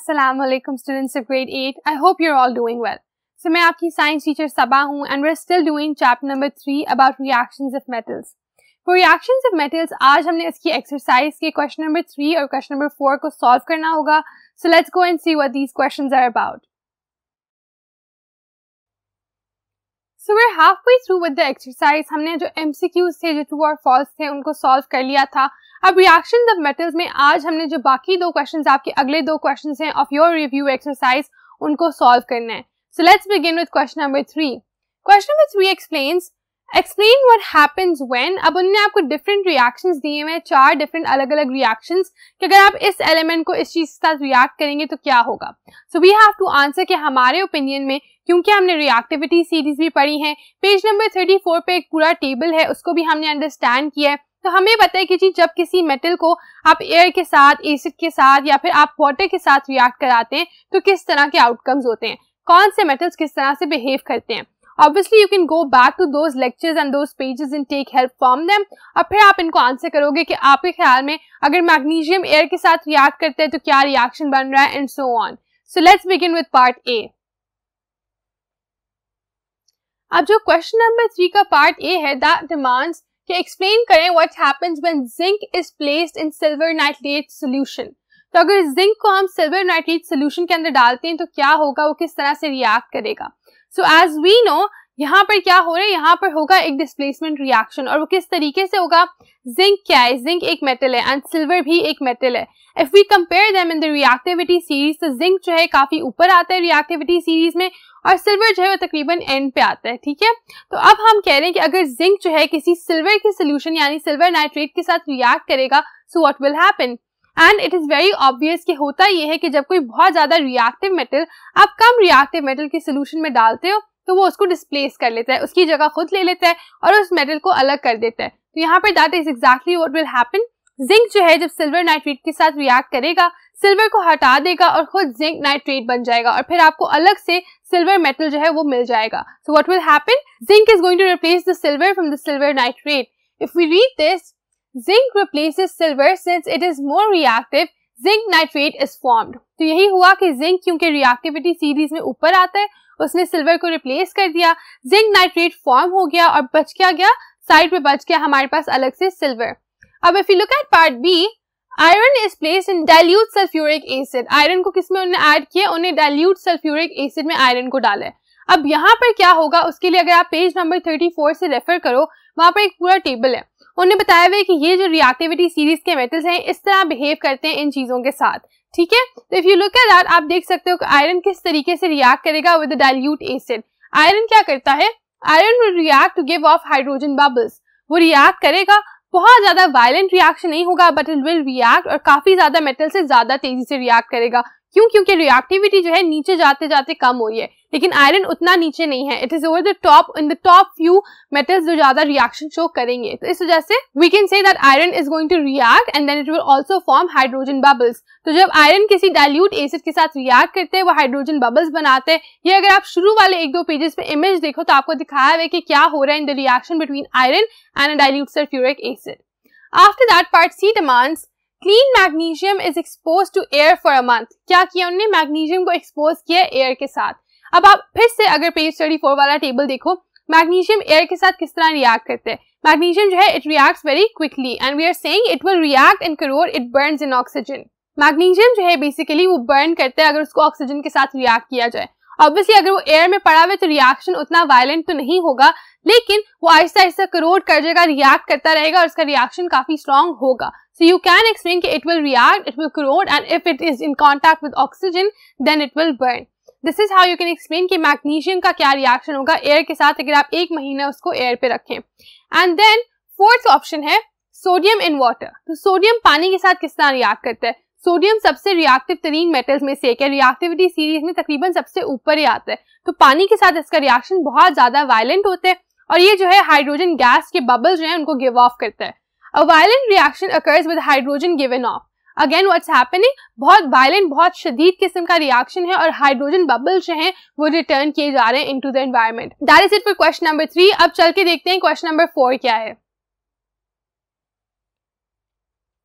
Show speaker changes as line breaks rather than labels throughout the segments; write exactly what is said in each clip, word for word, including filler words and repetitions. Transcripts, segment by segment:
Assalamu alaikum students of grade eight. I hope you're all doing well. So मैं आपकी science teacher Sabah हूँ and we're still doing chapter number three about reactions of metals. For reactions of metals आज हमने इसकी exercise के question number three और question number four को solve करना होगा. So let's go and see what these questions are about. So we're halfway through with the exercise. हमने जो M C Qs थे, जो true और false थे, उनको solve कर लिया था. अब reactions of metals में आज हमने जो बाकी दो questions, आपके अगले दो questions हैं of your review exercise, उनको solve करना है. So let's begin with question number three. Question number three explains, explain what happens when. अब उन्होंने आपको different reactions दिए हैं, चार different अलग अलग reactions, कि अगर आप इस element को इस चीज के साथ react करेंगे तो क्या होगा. So we have to answer कि हमारे opinion में, क्योंकि हमने reactivity series भी पढ़ी है, पेज नंबर thirty-four पे एक पूरा टेबल है, उसको भी हमने अंडरस्टैंड किया है. तो हमें पता है कि जी जब किसी मेटल को आप एयर के साथ, एसिड के साथ या फिर आप वाटर के साथ रिएक्ट कराते हैं तो किस तरह के आउटकम्स होते हैं, कौन से मेटल्स किस तरह से बिहेव करते हैं. Obviously you can go back to those lectures and those pages and take help from them. और फिर आप इनको आंसर करोगे कि आपके ख्याल में अगर मैग्नीशियम एयर के साथ रिएक्ट करते हैं तो क्या रिएक्शन बन रहा है, and so on. So let's begin with part A. अब जो क्वेश्चन नंबर थ्री का पार्ट ए है, दैट डिमांड्स कि एक्सप्लेन करें what happens when zinc is placed in silver nitrate solution. तो अगर जिंक को हम सिल्वर नाइट्रेट सॉल्यूशन के अंदर डालते हैं तो क्या होगा, वो किस तरह से रिएक्ट करेगा. सो एज वी नो, यहाँ पर क्या हो रहा है, यहाँ पर होगा एक डिस्प्लेसमेंट रिएक्शन, और वो किस तरीके से होगा. जिंक क्या है, जिंक एक मेटल है एंड सिल्वर भी एक मेटल है. If we compare them in the reactivity series, तो जिंक जो है काफी ऊपर आता है रिएक्टिविटी सीरीज में और सिल्वर जो है वो तकरीबन एंड पे आता है. ठीक है, तो अब हम कह रहे हैं कि अगर जिंक जो है किसी सिल्वर की सोल्यूशन यानी सिल्वर नाइट्रेट के साथ रिएक्ट करेगा, so what will happen. And it is very obvious कि होता यह है कि जब कोई बहुत ज्यादा रिएक्टिव मेटल आप कम रिएक्टिव मेटल की सोल्यूशन में डालते हो तो वो उसको डिस्प्लेस कर लेता है, उसकी जगह खुद ले लेता है और उस मेटल को अलग कर देता है. तो यहाँ पर that is exactly what will happen. Zinc जो है जब सिल्वर नाइट्रेट के साथ रिएक्ट करेगा, सिल्वर को हटा देगा और खुद जिंक नाइट्रेट बन जाएगा और फिर आपको अलग से सिल्वर मेटल जो है वो मिल जाएगा. So what will happen, zinc is going to replace the silver from the silver nitrate. If we read this, zinc replaces silver since it is more reactive, zinc nitrate is formed. तो यही हुआ कि zinc क्योंकि reactivity series में ऊपर आता है, उसने सिल्वर को रिप्लेस कर दिया, जिंक नाइट्रेट फॉर्म हो गया और बच क्या गया, साइड पे बच गया हमारे पास अलग से सिल्वर. अब if you look at part B, iron is placed in dilute sulphuric acid. Iron को किसमें उन्होंने ऐड किया, उन्हें डाइल्यूट सल्फ्यूरिक एसिड में आयरन को डाला है. अब यहाँ पर क्या होगा, उसके लिए अगर आप पेज नंबर thirty-four से रेफर करो, वहां पर एक पूरा टेबल है. उन्होंने बताया हुआ है कि ये जो रिएक्टिविटी सीरीज के मेटल्स हैं इस तरह बिहेव करते हैं इन चीजों के साथ. ठीक है, तो if you look at that, आप देख सकते हो कि आयरन किस तरीके से रिएक्ट करेगा with the dilute acid. Iron क्या करता है, iron will react to give off hydrogen bubbles. वो रिएक्ट करेगा, बहुत ज्यादा वायलेंट रिएक्शन नहीं होगा बट इट विल रिएक्ट, और काफी ज्यादा मेटल से ज्यादा तेजी से रिएक्ट करेगा. क्यों, क्योंकि रिएक्टिविटी जो है नीचे जाते जाते कम हो रही है, लेकिन आयरन उतना नीचे नहीं है. It is over the top, in the top few metals जो ज्यादा रिएक्शन शो करेंगे. तो इस वजह से we can say that iron is going to react and then it will also form hydrogen bubbles. तो जब आयरन किसी डाइल्यूट एसिड के साथ रिएक्ट करते हैं, वो हाइड्रोजन बबल्स बनाते हैं. ये अगर आप शुरू वाले एक दो पेजेस पे इमेज देखो तो आपको दिखाया है कि क्या हो रहा है in the reaction between iron and a dilute sulphuric acid. After that part C demands, clean magnesium is expose to air for a month. क्या किया उन्होंने, मैग्नीशियम को एक्सपोज किया एयर के साथ. अब आप फिर से अगर पेज thirty-four वाला टेबल देखो, मैग्नीशियम एयर के साथ किस तरह रिएक्ट करते हैं. मैग्नीशियम जो है it reacts very quickly and we are saying it will react and corrode, it burns in oxygen. Magnesium जो है बेसिकली वो बर्न करता है अगर उसको ऑक्सीजन के साथ रिएक्ट किया जाए. ऑब्वियसली अगर वो एयर में पड़ा हुआ तो रिएक्शन उतना वायलेंट तो नहीं होगा, लेकिन वो आहिस्ता आहिस्ता करोड कर जाएगा, रिएक्ट करता रहेगा और उसका रिएक्शन काफी स्ट्रॉन्ग होगा. So you can explain कि it will react, it will corrode, and if it is in contact with oxygen, then it will burn. This is how you can explain कि magnesium का क्या reaction होगा air के साथ अगर आप एक महीना उसको एयर पे रखें. And then fourth ऑप्शन है सोडियम इन वाटर. तो सोडियम पानी के साथ किस तरह रिएक्ट करता है. सोडियम सबसे रिएक्टिव तरीन मेटल्स में से एक है, रिएक्टिविटी सीरीज में तकरीबन सबसे ऊपर ही आता है. तो पानी के साथ इसका रिएक्शन बहुत ज्यादा वायलेंट होता है और ये जो है हाइड्रोजन गैस के बबल्स जो है उनको गिव ऑफ करता है. A violent reaction occurs with hydrogen given off. Again, what's happening? बहुत violent, बहुत शदीद किस्म का रिएक्शन है और हाइड्रोजन बबल्स जो हैं वो रिटर्न किए जा रहे हैं into the environment. That is it for question number three. अब चल के देखते हैं question number four क्या है.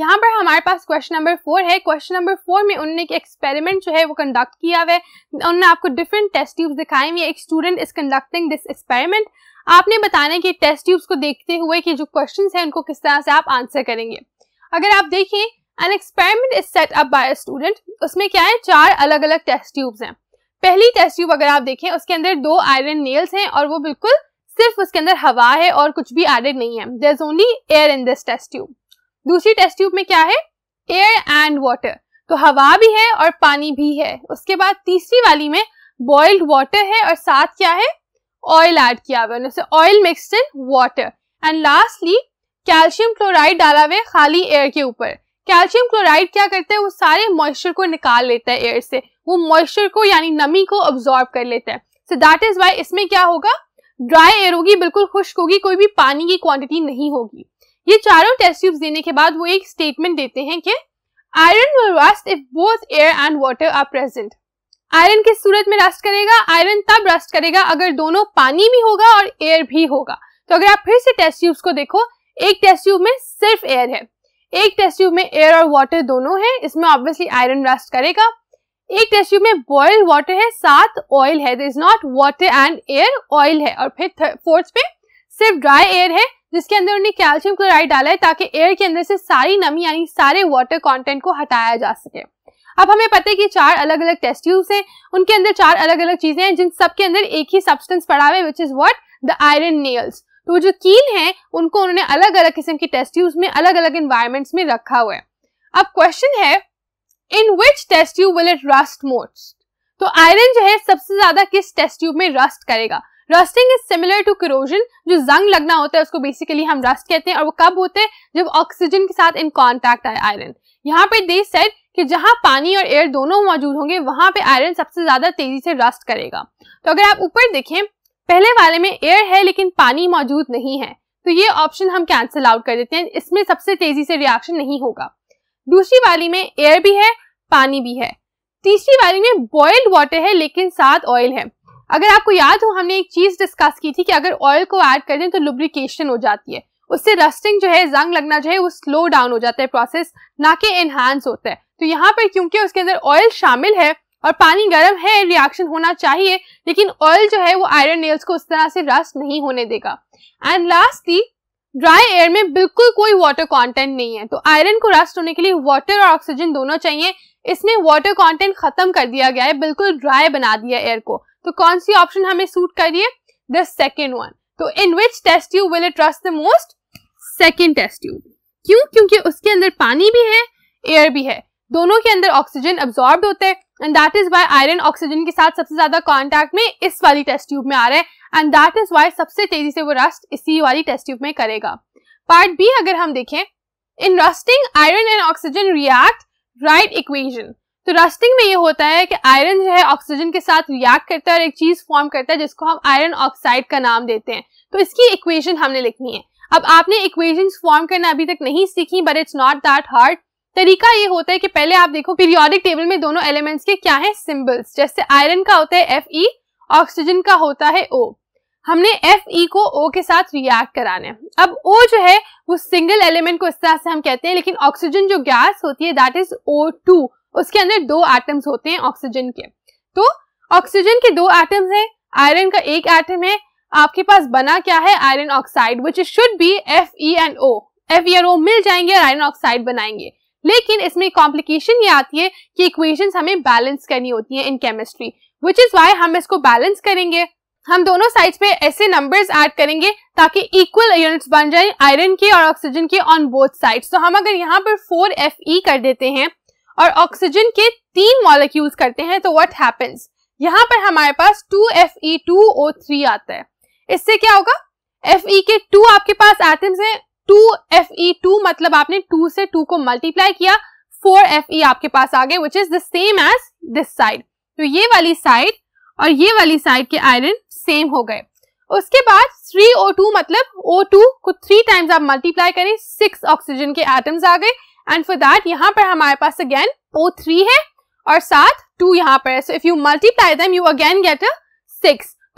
यहाँ पर हमारे पास क्वेश्चन नंबर फोर है। क्वेश्चन नंबर फोर में उन्होंने एक एक्सपेरिमेंट जो है वो कंडक्ट किया हुआ है। उन्होंने आपको डिफरेंट टेस्ट ट्यूब्स दिखाए हुए। एक student is conducting this experiment. आपने बताना है कि टेस्ट ट्यूब्स को देखते हुए कि जो क्वेश्चंस हैं उनको किस तरह से आप आंसर करेंगे। अगर आप देखें, an experiment is set up by a student. उसमें क्या है, चार अलग अलग टेस्ट ट्यूब्स हैं। पहली टेस्ट ट्यूब अगर आप देखें, उसके अंदर दो आयरन नेल्स हैं और वो बिल्कुल सिर्फ उसके अंदर हवा है और कुछ भी एडेड नहीं है। There is only air in this test tube. दूसरी टेस्ट ट्यूब में क्या है, एयर एंड वाटर, तो हवा भी है और पानी भी है। उसके बाद तीसरी वाली में बॉइल्ड वाटर है और साथ क्या है, ऑयल ऐड किया हुआ है, oil mixed in water. And lastly calcium chloride डाला हुआ है खाली एयर के ऊपर। कैल्शियम क्लोराइड क्या करता है, वो सारे मॉइस्चर को निकाल लेता है एयर से, वो मॉइस्चर को यानी नमी को अब्सॉर्ब कर लेता है। सो दैट इज व्हाई इसमें क्या होगा, ड्राई एयर होगी, बिल्कुल खुश्क होगी, कोई भी पानी की क्वांटिटी नहीं होगी। ये चारों टेस्ट ट्यूब्स देने के बाद वो एक स्टेटमेंट देते हैं कि iron will rust if both air and water are present. Iron किस सूरत में रस्ट करेगा, आयरन तब रस्ट करेगा अगर दोनों पानी भी होगा और एयर भी होगा। तो अगर आप फिर से टेस्ट ट्यूब्स को देखो, एक टेस्ट ट्यूब में सिर्फ एयर है, एक टेस्ट ट्यूब में एयर और वाटर दोनों है, इसमें ऑब्वियसली आयरन रस्ट करेगा। एक टेस्ट ट्यूब में बॉइल्ड वाटर है, साथ ऑयल है, there is not water and air, oil है। और फिर फोर्थ पे सिर्फ ड्राई एयर है जिसके अंदर उन्हें कैल्शियम क्लोराइड डाला है ताकि एयर के अंदर से सारी नमी यानी सारे वाटर कंटेंट को हटाया जा सके। अब हमें पता है कि चार अलग अलग टेस्ट ट्यूब्स हैं, उनके अंदर चार अलग अलग चीजें हैं जिन सब के अंदर एक ही सब्सटेंस पड़ा हुआ है, which is what, the iron nails. तो जो कील हैं उनको उन्होंने अलग अलग किस्म की टेस्ट ट्यूब्स में अलग अलग एनवायरमेंट्स में रखा हुआ है। अब क्वेश्चन है, in which test tube will it rust most. तो आयरन जो है सबसे ज्यादा किस टेस्ट ट्यूब में रस्ट करेगा। Rusting is similar to corrosion, जो जंग लगना होता है उसको बेसिकली हम रस्ट कहते हैं, और वो कब होते हैं, जब ऑक्सीजन के साथ इन कांटेक्ट आए आयरन। यहाँ पे दे सेड कि जहां पानी और एयर दोनों मौजूद होंगे वहां पे आयरन सबसे ज्यादा तेजी से रस्ट करेगा। तो अगर आप ऊपर देखें, पहले वाले में एयर है लेकिन पानी मौजूद नहीं है, तो ये ऑप्शन हम कैंसिल आउट कर देते हैं, इसमें सबसे तेजी से रिएक्शन नहीं होगा। दूसरी वाली में एयर भी है, पानी भी है। तीसरी वाली में बॉइल्ड वाटर है लेकिन साथ ऑयल है। अगर आपको याद हो, हमने एक चीज डिस्कस की थी कि अगर ऑयल को ऐड कर दें तो लुब्रिकेशन हो जाती है, उससे रस्टिंग जो है, जंग लगना जो है वो स्लो डाउन हो जाता है प्रोसेस, ना कि एनहांस होता है। तो यहाँ पर क्योंकि उसके अंदर ऑयल शामिल है और पानी गर्म है, रिएक्शन होना चाहिए, लेकिन ऑयल जो है वो आयरन नेल्स को उस तरह से रस्ट नहीं होने देगा। एंड लास्टली ड्राई एयर में बिल्कुल कोई वाटर कंटेंट नहीं है, तो आयरन को रस्ट होने के लिए वाटर और ऑक्सीजन दोनों चाहिए। इसने वाटर कंटेंट खत्म कर दिया गया है, बिल्कुल ड्राई बना दिया एयर को। तो कौन सी ऑप्शन हमें सूट कर रही है, द सेकेंड वन। तो in which test tube will it rust the most, second test tube. क्यों, क्योंकि उसके अंदर पानी भी है, एयर भी है, दोनों के अंदर ऑक्सीजन अब्सॉर्ब होता है, and that is why iron oxygen के साथ सबसे ज्यादा कांटेक्ट में इस वाली टेस्ट ट्यूब में आ रहा है, एंड दैट इज व्हाई सबसे तेजी से वो रस्ट इसी वाली टेस्ट ट्यूब में करेगा। पार्ट बी अगर हम देखें, in rusting iron and oxygen react, write equation. तो रस्टिंग में ये होता है कि आयरन जो है ऑक्सीजन के साथ रिएक्ट करता है और एक चीज फॉर्म करता है जिसको हम आयरन ऑक्साइड का नाम देते हैं। तो इसकी इक्वेशन हमने लिखनी है। अब आपने इक्वेशंस फॉर्म करना अभी तक नहीं सीखी, but it's not that hard. तरीका ये होता है कि पहले आप देखो पीरियोडिक टेबल में दोनों एलिमेंट्स के क्या है सिंबल्स। जैसे आयरन का होता है एफ ई, ऑक्सीजन का होता है ओ। हमने एफ ई को ओ के साथ रिएक्ट कराना है। अब ओ जो है वो सिंगल एलिमेंट को इस तरह से हम कहते हैं, लेकिन ऑक्सीजन जो गैस होती है दैट इज ओ टू, उसके अंदर दो एटम्स होते हैं ऑक्सीजन के। तो ऑक्सीजन के दो एटम्स हैं, आयरन का एक एटम है, आपके पास बना क्या है, iron oxide, which should be F E and O. F E और ओ मिल जाएंगे और आयरन ऑक्साइड बनाएंगे। लेकिन इसमें कॉम्प्लिकेशन ये आती है कि इक्वेशंस हमें बैलेंस करनी होती है in chemistry, which is why हम इसको बैलेंस करेंगे। हम दोनों साइड्स पे ऐसे नंबर्स ऐड करेंगे ताकि इक्वल यूनिट्स बन जाए आयरन के और ऑक्सीजन के ऑन बोथ साइड्स। तो हम अगर यहाँ पर फोर एफ ई कर देते हैं और ऑक्सीजन के तीन मॉलिक्यूल्स करते हैं तो व्हाट हैपेंस, यहाँ पर हमारे पास two F E two O three आता है। इससे क्या होगा, एफ ई के टू आपके पास एटम्स हैं, टू एफ ई टू मतलब आपने टू से टू को मल्टीप्लाई किया, फोर एफ ई आपके पास आ गए, which is the same as this side. तो ये वाली साइड और ये वाली साइड के आयरन सेम हो गए। उसके बाद थ्री ओ टू मतलब ओ टू को थ्री टाइम्स आप मल्टीप्लाई करें, सिक्स ऑक्सीजन के एटम्स आ गए, एंड फॉर दैट यहाँ पर हमारे पास अगेन ओ थ्री है और साथ टू यहाँ पर है। So if you multiply them you again get a six. तो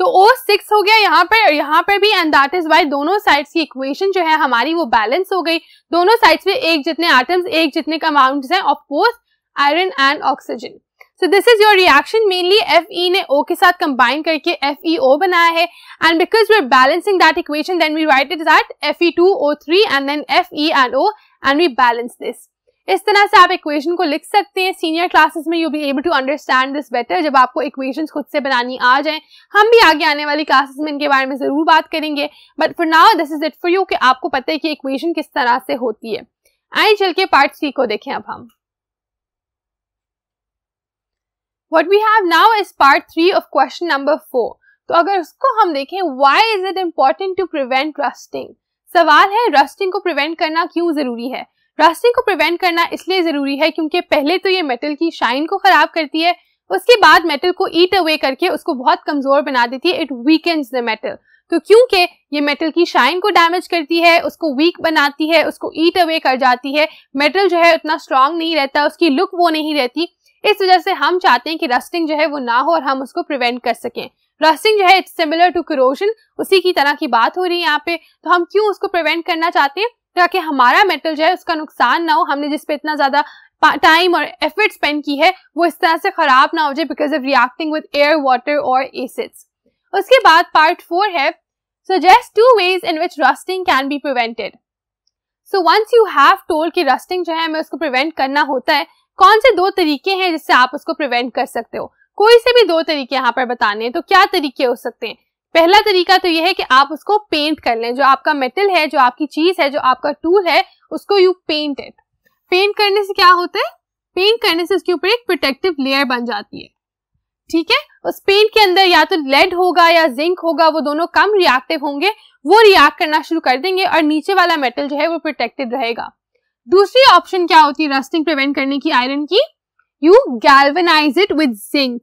तो O सिक्स हो गया यहाँ पर और यहाँ पर भी, एंड दैट इज वाई दोनों साइड्स की इक्वेशन जो है हमारी वो बैलेंस हो गई। दोनों साइड्स पे एक जितने एटम्स, एक जितने अमाउंट्स हैं of both iron and oxygen. So this is your reaction. Mainly Fe ने O के साथ कंबाइन करके F E O बनाया है, and because we are balancing that equation then we write it that F E two O three and then F E and O and we balance this. इस तरह से आप equation को लिख सकते हैं। सीनियर क्लासेस में you be able to understand this better जब आपको इक्वेशंस खुद से बनानी आ जाए। हम भी आगे आने वाली क्लासेस में इनके बारे में जरूर बात करेंगे, but for now this is it for you कि आपको पता है कि इक्वेशन किस तरह से होती है। आइए चल के पार्ट थ्री को देखें अब हम। What we have now is part three of question number four. तो अगर उसको हम देखें, why is it important to prevent rusting? सवाल है रस्टिंग को प्रिवेंट करना क्यों जरूरी है। रस्टिंग को प्रिवेंट करना इसलिए जरूरी है क्योंकि पहले तो ये मेटल की शाइन को खराब करती है, उसके बाद मेटल को ईट अवे करके उसको बहुत कमजोर बना देती है। It weakens the metal. तो क्योंकि ये मेटल की शाइन को डैमेज करती है, उसको वीक बनाती है, उसको ईट अवे कर जाती है, मेटल जो है उतना स्ट्रांग नहीं रहता, उसकी लुक वो नहीं रहती। इस वजह से हम चाहते हैं कि रस्टिंग जो है वो ना हो और हम उसको प्रिवेंट कर सकें। रस्टिंग जो है इट्स सिमिलर टू करोजन, उसी की तरह की बात हो रही है यहाँ पे। तो हम क्यों उसको प्रिवेंट करना चाहते हैं, ताकि हमारा मेटल जो है उसका नुकसान ना हो, हमने जिस पे इतना ज्यादा टाइम और एफर्ट स्पेंड की है वो इस तरह से खराब ना हो जाए because of reacting with air, water और एसिड्स। उसके बाद पार्ट फोर है suggest two ways in which rusting can be prevented. So once you have told कि रस्टिंग जो है हमें उसको प्रिवेंट करना होता है, कौन से दो तरीके हैं जिससे आप उसको प्रिवेंट कर सकते हो। कोई से भी दो तरीके यहाँ पर बताने हैं, तो क्या तरीके हो सकते हैं। पहला तरीका तो यह है कि आप उसको पेंट कर लें। जो आपका मेटल है, जो आपकी चीज है, जो आपका टूल है, उसको यू पेंट इट। पेंट करने से क्या होता है, पेंट करने से उसके ऊपर एक प्रोटेक्टिव लेयर बन जाती है। ठीक है, उस पेंट के अंदर या तो लेड होगा या जिंक होगा, वो दोनों कम रिएक्टिव होंगे, वो रिएक्ट करना शुरू कर देंगे और नीचे वाला मेटल जो है वो प्रोटेक्टेड रहेगा। दूसरी ऑप्शन क्या होती है रस्टिंग प्रिवेंट करने की आयरन की, you galvanise it with zinc.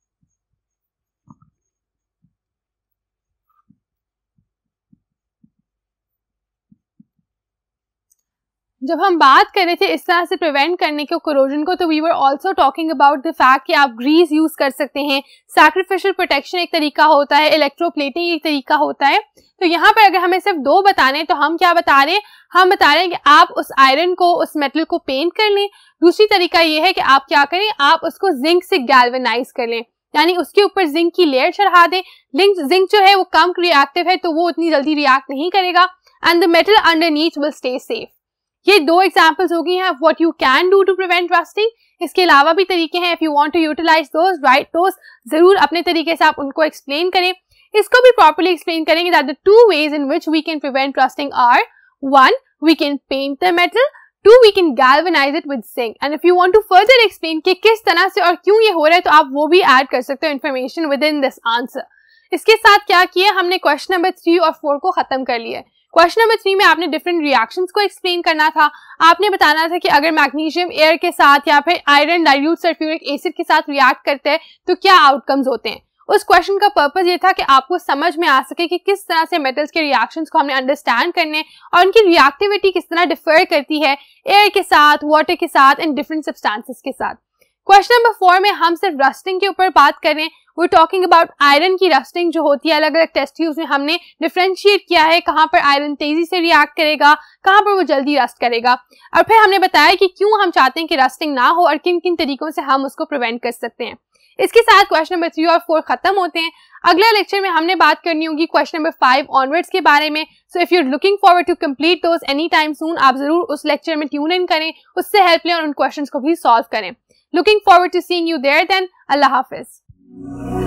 जब हम बात कर रहे थे इस तरह से प्रिवेंट करने के कोरोजन को, तो we were also talking about the fact कि आप ग्रीस यूज कर सकते हैं, सैक्रिफिशियल प्रोटेक्शन एक तरीका होता है, इलेक्ट्रोप्लेटिंग एक तरीका होता है। तो यहाँ पर अगर हमें सिर्फ दो बताने तो हम क्या बता रहे हैं, हम बता रहे हैं कि आप उस आयरन को, उस मेटल को पेंट कर लें। दूसरी तरीका ये है कि आप क्या करें, आप उसको जिंक से गैल्वेनाइज कर लें, यानी उसके ऊपर जिंक की लेयर चढ़ा दें। जिंक जो है वो कम रिएक्टिव है तो वो उतनी जल्दी रिएक्ट नहीं करेगा, and the metal underneath will stay safe. ये दो एग्जांपल्स हो गई हैं what you can do to prevent rusting. इसके अलावा भी तरीके हैं, if you want to utilise those, write those, जरूर अपने तरीके से आप उनको एक्सप्लेन करें। इसको भी प्रॉपर्ली एक्सप्लेन करेंगे that the two ways in which we can prevent rusting are, one we can paint the metal, two we can galvanise it with zinc. And if you want to further explain कि किस तरह से और क्यों ये हो रहा है, तो आप वो भी ऐड कर सकते हो information with in this answer. इसके साथ क्या किया, हमने क्वेश्चन नंबर थ्री और फोर को खत्म कर लिया। क्वेश्चन नंबर थ्री में आपने डिफरेंट रिएक्शंस को एक्सप्लेन करना था। आपने बताना था कि अगर मैग्नीशियम एयर के साथ या फिर आयरन डाइल्यूट सल्फ्यूरिक एसिड के साथ रिएक्ट करते हैं तो क्या आउटकम्स होते हैं। उस क्वेश्चन का पर्पस ये था कि आपको समझ में आ सके कि किस तरह से मेटल्स के रिएक्शंस को हमने अंडरस्टैंड करने और उनकी रिएक्टिविटी किस तरह डिफर करती है एयर के साथ, वाटर के साथ एंड डिफरेंट सब्सटेंसेस के साथ। क्वेश्चन नंबर फोर में हम सिर्फ रस्टिंग के ऊपर बात कर रहे हैं। We are talking about iron की रस्टिंग जो होती है, अलग अलग टेस्ट ट्यूब्स में हमने डिफरेंशिएट किया है कहाँ पर आयरन तेजी से रिएक्ट करेगा, कहाँ पर वो जल्दी रस्ट करेगा, और फिर हमने बताया कि क्यों हम चाहते हैं कि रस्टिंग ना हो और किन किन तरीकों से हम उसको प्रिवेंट कर सकते हैं। इसके साथ क्वेश्चन नंबर थ्री और फोर खत्म होते हैं। अगला लेक्चर में हमने बात करनी होगी क्वेश्चन नंबर फाइव ऑनवर्ड्स के बारे में। So if you are looking forward to complete those any time soon, आप जरूर उस लेक्चर में ट्यून इन करें, उससे हेल्प लें और उन क्वेश्चंस को भी सॉल्व करें। Looking forward to seeing you there then. अल्लाह हाफिज।